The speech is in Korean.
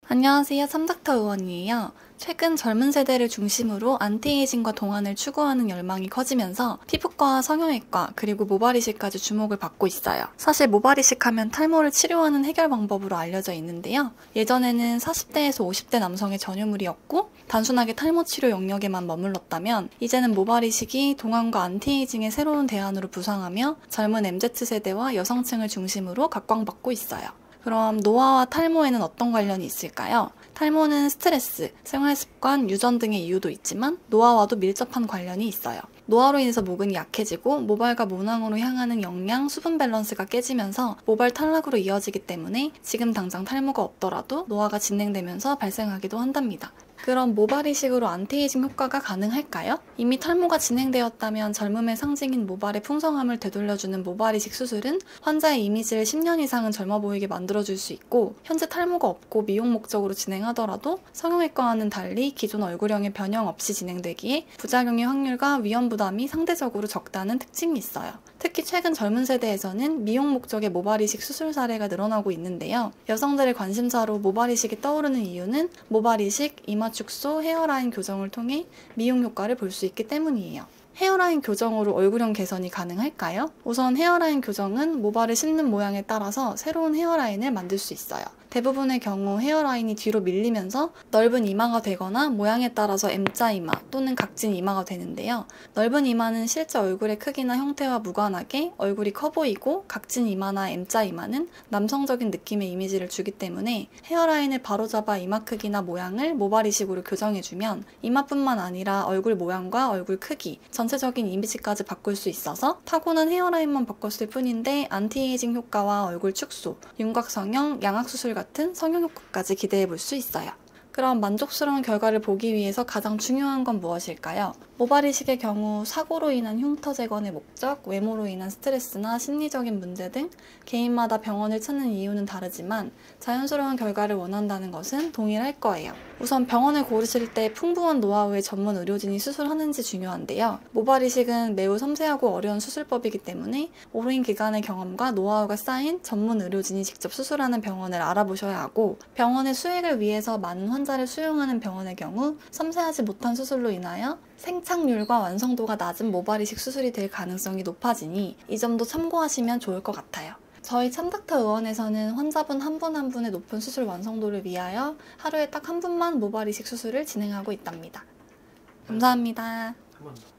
안녕하세요. 참닥터 의원이에요. 최근 젊은 세대를 중심으로 안티에이징과 동안을 추구하는 열망이 커지면서 피부과, 성형외과, 그리고 모발이식까지 주목을 받고 있어요. 사실 모발이식 하면 탈모를 치료하는 해결 방법으로 알려져 있는데요. 예전에는 40대에서 50대 남성의 전유물이었고 단순하게 탈모 치료 영역에만 머물렀다면 이제는 모발이식이 동안과 안티에이징의 새로운 대안으로 부상하며 젊은 MZ세대와 여성층을 중심으로 각광받고 있어요. 그럼 노화와 탈모에는 어떤 관련이 있을까요? 탈모는 스트레스, 생활습관, 유전 등의 이유도 있지만 노화와도 밀접한 관련이 있어요. 노화로 인해서 모근이 약해지고 모발과 모낭으로 향하는 영양, 수분 밸런스가 깨지면서 모발 탈락으로 이어지기 때문에 지금 당장 탈모가 없더라도 노화가 진행되면서 발생하기도 한답니다. 그럼 모발이식으로 안티에이징 효과가 가능할까요? 이미 탈모가 진행되었다면 젊음의 상징인 모발의 풍성함을 되돌려주는 모발이식 수술은 환자의 이미지를 10년 이상은 젊어 보이게 만들어줄 수 있고 현재 탈모가 없고 미용 목적으로 진행하더라도 성형외과와는 달리 기존 얼굴형의 변형 없이 진행되기에 부작용의 확률과 위험 부담이 상대적으로 적다는 특징이 있어요. 특히 최근 젊은 세대에서는 미용 목적의 모발이식 수술 사례가 늘어나고 있는데요. 여성들의 관심사로 모발이식이 떠오르는 이유는 모발이식, 이마 축소, 헤어라인 교정을 통해 미용 효과를 볼 수 있기 때문이에요. 헤어라인 교정으로 얼굴형 개선이 가능할까요? 우선 헤어라인 교정은 모발을 씹는 모양에 따라서 새로운 헤어라인을 만들 수 있어요. 대부분의 경우 헤어라인이 뒤로 밀리면서 넓은 이마가 되거나 모양에 따라서 M자 이마 또는 각진 이마가 되는데요. 넓은 이마는 실제 얼굴의 크기나 형태와 무관하게 얼굴이 커 보이고 각진 이마나 M자 이마는 남성적인 느낌의 이미지를 주기 때문에 헤어라인을 바로잡아 이마 크기나 모양을 모발이식으로 교정해주면 이마뿐만 아니라 얼굴 모양과 얼굴 크기, 전체적인 이미지까지 바꿀 수 있어서 타고난 헤어라인만 바꿨을 뿐인데 안티에이징 효과와 얼굴 축소, 윤곽 성형, 양악 수술 같은 성형 효과까지 기대해 볼 수 있어요. 그럼 만족스러운 결과를 보기 위해서 가장 중요한 건 무엇일까요? 모발이식의 경우 사고로 인한 흉터 재건의 목적, 외모로 인한 스트레스나 심리적인 문제 등 개인마다 병원을 찾는 이유는 다르지만 자연스러운 결과를 원한다는 것은 동일할 거예요. 우선 병원을 고르실 때 풍부한 노하우의 전문 의료진이 수술하는지 중요한데요. 모발이식은 매우 섬세하고 어려운 수술법이기 때문에 오랜 기간의 경험과 노하우가 쌓인 전문 의료진이 직접 수술하는 병원을 알아보셔야 하고 병원의 수익을 위해서 많은 환자를 수용하는 병원의 경우 섬세하지 못한 수술로 인하여 생착률과 완성도가 낮은 모발이식 수술이 될 가능성이 높아지니 이 점도 참고하시면 좋을 것 같아요. 저희 참닥터 의원에서는 환자분 한 분 한 분의 높은 수술 완성도를 위하여 하루에 딱 한 분만 모발이식 수술을 진행하고 있답니다. 감사합니다. 한 번 더.